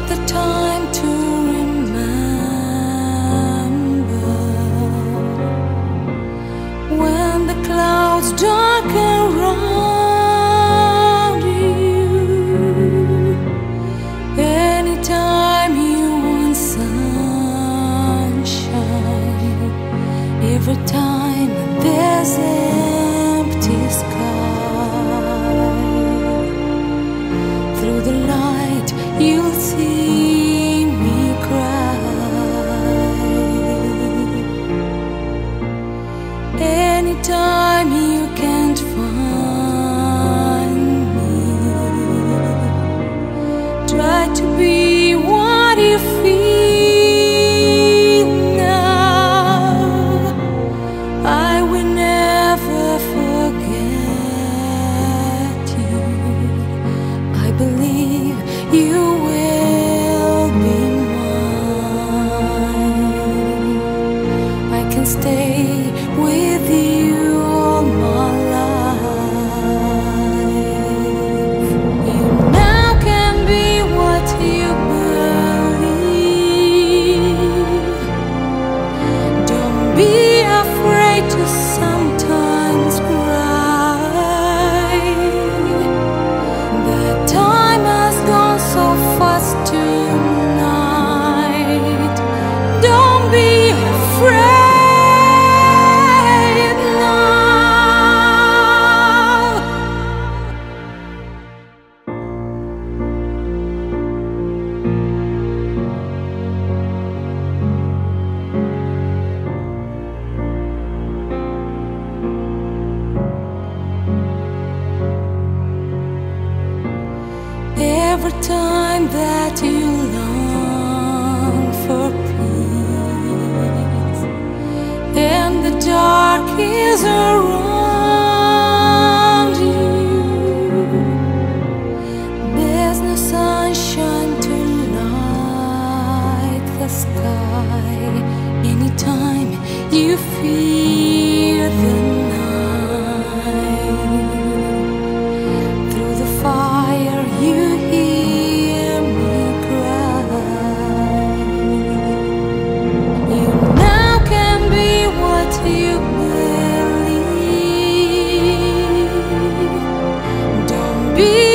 the time to remember when the clouds darken around you. Anytime you want sunshine, every time there's empty sky, through the light you'll see me cry. Anytime you can't find me, try to be what you feel now. I will never forget you. I believe you will be mine. I can stay with you all my life. You now can be what you believe. Don't be afraid to sometimes cry. The time has gone so fast tonight. Don't be afraid now. Every time that you long for peace and the dark is around you, there's no sunshine to light the sky. Anytime you fear the night, through the fire you hear me cry. You now can be what you believe. Don't be